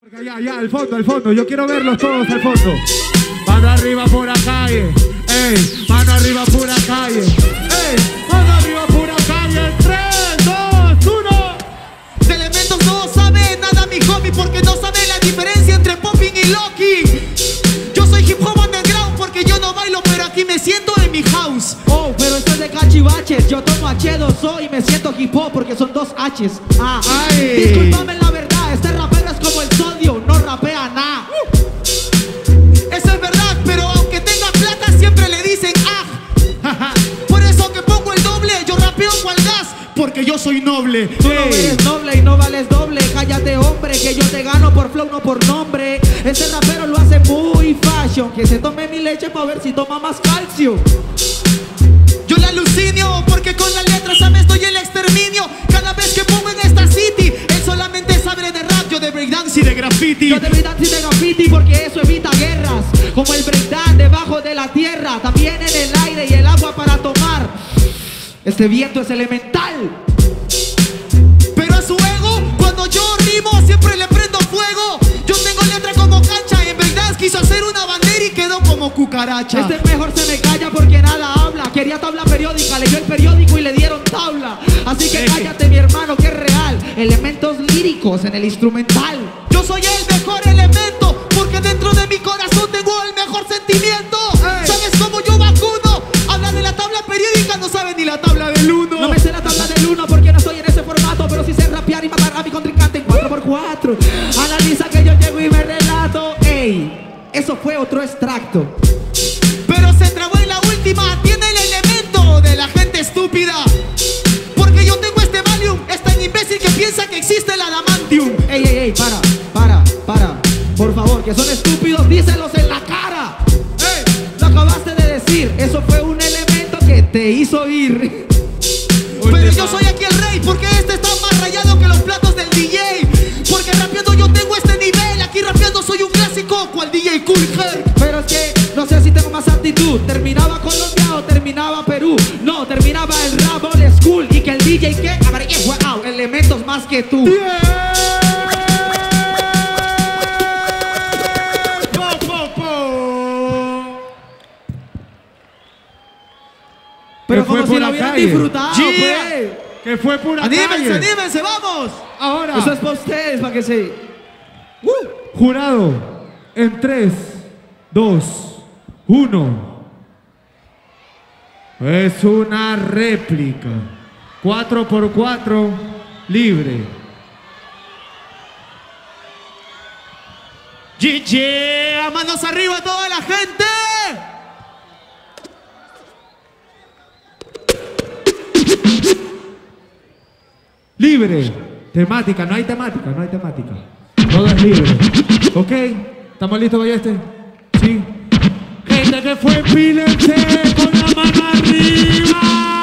Ya, al fondo, yo quiero verlos todos al fondo. Mano arriba pura calle, ey, mano arriba pura calle, ey, mano arriba pura calle, 3, 2, 1. De elementos no sabe nada mi homie, porque no sabe la diferencia entre popping y locking. Yo soy hip hop underground porque yo no bailo, pero aquí me siento en mi house. Oh, pero esto es de cachivaches. Yo tomo H2O y me siento hip hop porque son 2 H's. Discúlpame la verdad, este rapero es como el sodio, no rapea nada. Eso es verdad, pero aunque tenga plata siempre le dicen ah. Por eso que pongo el doble, yo rapeo cual gas, porque yo soy noble. Tú no eres noble y no vales doble. Cállate, hombre, que yo te gano por flow, no por nombre. Este rapero lo hace muy fashion. Que se tome mi leche para ver si toma más calcio. Yo le alucino porque con las letras sabes doy el exterminio. Cada vez que pongo en esta city, él solamente sabe de rap, yo de breakdance y de graffiti. Yo de breakdance y de graffiti porque eso evita guerras. Como el breakdance debajo de la tierra, también en el aire y el agua para tomar. Este viento es elemental. Pero a su ego, cuando yo rimo siempre le prendo fuego. Yo tengo letra como cancha, en breakdance quiso hacer una bandera y quedó como cucaracha. Este mejor se me calla porque nada habla. Quería tabla periódica, leyó el periódico y le dieron tabla. Así que cállate mi hermano que es real. Elementos líricos en el instrumental. Yo soy el mejor elemento porque dentro de mi corazón tengo el mejor sentimiento. ¿Sabes cómo yo vacuno? Habla de la tabla periódica, no sabe ni la tabla del 1. No me sé la tabla del 1 porque no estoy en ese formato, pero sí sé rapear y matar a mi contrincante en 4x4. Analiza que yo llego y me relato. Ey, eso fue otro extracto. Pero se trabó en la última, tiene el elemento de la gente estúpida. Porque yo tengo este Valium, es tan imbécil que piensa que existe el adamantium. Ey, para. Por favor, que son estúpidos, díselos en la cara. Lo acabaste de decir, eso fue un elemento que te hizo ir. Pero yo soy aquí el rey, porque este está más rayado que los platos del DJ. Porque rapeando yo tengo este nivel, aquí rapeando soy un clásico, cual DJ Cool Herc. Pero es que no sé si tengo más actitud. ¿Terminaba Colombia o terminaba Perú? No, terminaba el rap old school. Y que el DJ que wow, elementos más que tú. Pero como si lo hubieran disfrutado, pues. Que fue pura calle. Anímense, vamos. Ahora. Eso es para ustedes, para que se... Jurado, en 3, 2, 1. Es una réplica. 4x4 libre. GG, manos arriba toda la gente. Libre. Temática, no hay temática. Todo es libre. ¿Ok? ¿Estamos listos, Balleste? Sí. Gente que fue, pílense con la mano arriba.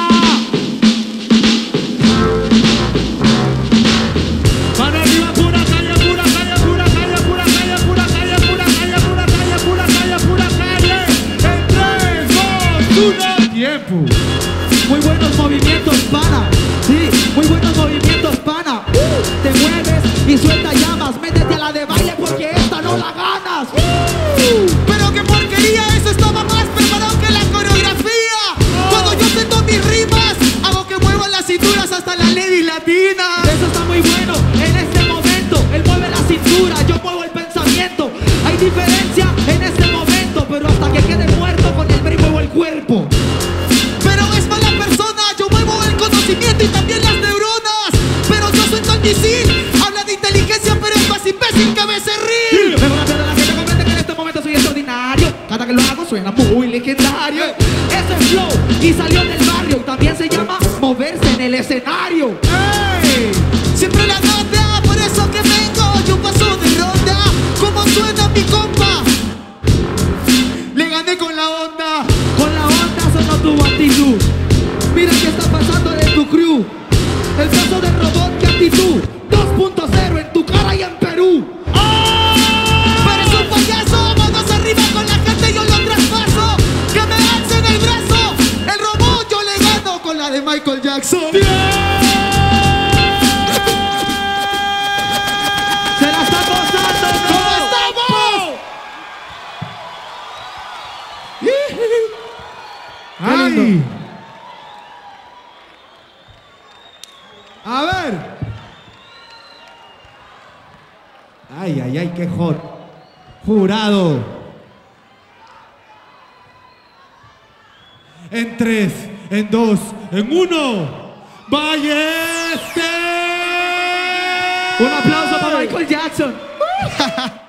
Mano arriba, pura calle, pura calle, pura calle, pura calle, pura calle, pura calle, pura calle, pura calle, pura calle. En 3, 2, 1. Tiempo. Muy buenos movimientos, pana. Sí, muy buenos movimientos, pana. Te mueves y suelta llamas. Métete a la de baile porque esta no la ganas. Pero qué porquería, eso estaba más preparado que la coreografía. Cuando yo siento mis rimas, hago que muevan las cinturas hasta la lady latina. Eso está muy bueno en este momento. Él mueve la cintura, yo muevo el pensamiento. Hay diferencia en este momento, pero hasta que quede muerto con el brain muevo el cuerpo. Pero es mala persona, yo muevo el conocimiento y también las neuronas. Pero yo soy tan misil, habla de inteligencia, pero es más imbécil que becerril. Pero la verdad que te comenta que en este momento soy extraordinario. Cada que lo hago suena muy legendario. Ese es flow y salió del barrio. También se llama moverse en el escenario. ¡Ey! Siempre la nota, por eso que vengo, yo paso de ronda. ¿Cómo suena mi compa? Le gané con la onda. Con la onda sonó tu actitud. Mira qué está pasando de tu crew. El caso del robot, qué actitud. 2.0 en tu cara y en Perú. Pero es un payaso, manos arriba con la gente, yo lo traspaso. Que me alcen el brazo. El robot yo le gano con la de Michael Jackson. Se la está gozando. escuchando. A ver. Ay, ay, ay, qué hot. Jurado. En 3, en 2, en 1. ¡Ballester! Un aplauso para Michael Jackson.